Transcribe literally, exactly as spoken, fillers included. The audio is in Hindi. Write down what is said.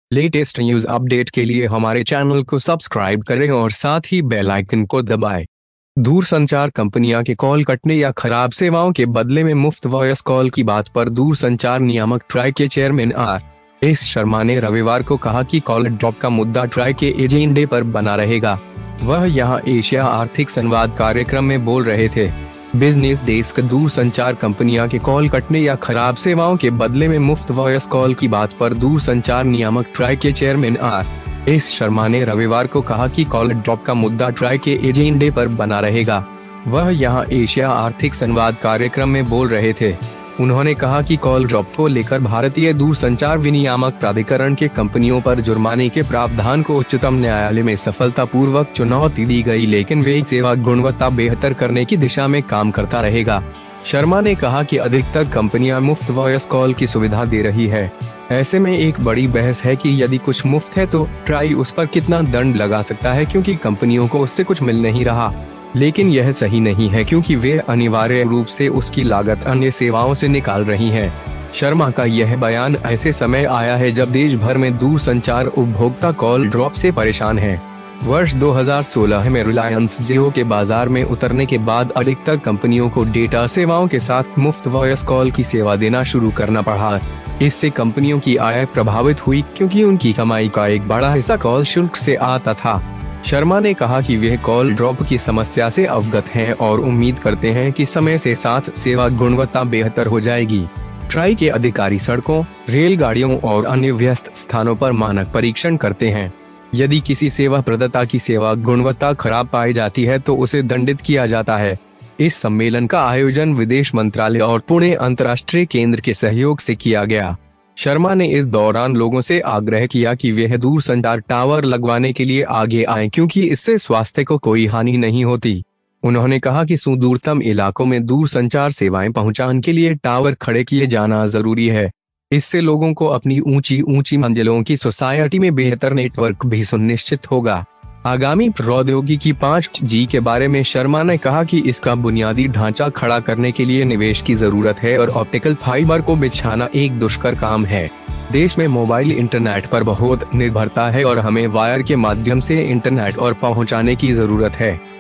लेटेस्ट न्यूज अपडेट के लिए हमारे चैनल को सब्सक्राइब करें और साथ ही बेल आइकन को दबाएं। दूरसंचार कंपनियां के कॉल कटने या खराब सेवाओं के बदले में मुफ्त वॉइस कॉल की बात पर दूरसंचार नियामक ट्राई के चेयरमैन आर एस शर्मा ने रविवार को कहा कि कॉल ड्रॉप का मुद्दा ट्राई के एजेंडे पर बना रहेगा। वह यहां एशिया आर्थिक संवाद कार्यक्रम में बोल रहे थे। बिजनेस डेस्क दूरसंचार कंपनियां के कॉल कटने या खराब सेवाओं के बदले में मुफ्त वॉइस कॉल की बात पर दूरसंचार नियामक ट्राई के चेयरमैन आर एस शर्मा ने रविवार को कहा कि कॉल ड्रॉप का मुद्दा ट्राई के एजेंडे पर बना रहेगा। वह यहां एशिया आर्थिक संवाद कार्यक्रम में बोल रहे थे। उन्होंने कहा कि कॉल ड्रॉप को लेकर भारतीय दूरसंचार विनियामक प्राधिकरण के कंपनियों पर जुर्माने के प्रावधान को उच्चतम न्यायालय में सफलतापूर्वक चुनौती दी गई, लेकिन वे सेवा गुणवत्ता बेहतर करने की दिशा में काम करता रहेगा। शर्मा ने कहा कि अधिकतर कंपनियां मुफ्त वॉइस कॉल की सुविधा दे रही है। ऐसे में एक बड़ी बहस है कि यदि कुछ मुफ्त है तो ट्राई उस पर कितना दंड लगा सकता है, क्योंकि कंपनियों को उससे कुछ मिल नहीं रहा। लेकिन यह सही नहीं है, क्योंकि वे अनिवार्य रूप से उसकी लागत अन्य सेवाओं से निकाल रही हैं। शर्मा का यह बयान ऐसे समय आया है जब देश भर में दूरसंचार उपभोक्ता कॉल ड्रॉप से परेशान हैं। वर्ष दो हज़ार सोलह में रिलायंस जियो के बाजार में उतरने के बाद अधिकतर कंपनियों को डेटा सेवाओं के साथ मुफ्त वॉइस कॉल की सेवा देना शुरू करना पड़ा। इससे कंपनियों की आय प्रभावित हुई, क्योंकि उनकी कमाई का एक बड़ा हिस्सा कॉल शुल्क से आता था। शर्मा ने कहा कि वे कॉल ड्रॉप की समस्या से अवगत हैं और उम्मीद करते हैं कि समय के साथ सेवा गुणवत्ता बेहतर हो जाएगी। ट्राई के अधिकारी सड़कों, रेलगाड़ियों और अन्य व्यस्त स्थानों पर मानक परीक्षण करते हैं। यदि किसी सेवा प्रदाता की सेवा गुणवत्ता खराब पाई जाती है तो उसे दंडित किया जाता है। इस सम्मेलन का आयोजन विदेश मंत्रालय और पुणे अंतर्राष्ट्रीय केंद्र के सहयोग से किया गया। शर्मा ने इस दौरान लोगों से आग्रह किया कि वे दूरसंचार टावर लगवाने के लिए आगे आएं, क्योंकि इससे स्वास्थ्य को कोई हानि नहीं होती। उन्होंने कहा कि सुदूरतम इलाकों में दूरसंचार सेवाएं पहुंचाने के लिए टावर खड़े किए जाना जरूरी है। इससे लोगों को अपनी ऊंची ऊंची मंजिलों की सोसाइटी में बेहतर नेटवर्क भी सुनिश्चित होगा। आगामी प्रौद्योगिकी पाँच जी के बारे में शर्मा ने कहा कि इसका बुनियादी ढांचा खड़ा करने के लिए निवेश की जरूरत है और ऑप्टिकल फाइबर को बिछाना एक दुष्कर काम है। देश में मोबाइल इंटरनेट पर बहुत निर्भरता है और हमें वायर के माध्यम से इंटरनेट और पहुंचाने की जरूरत है।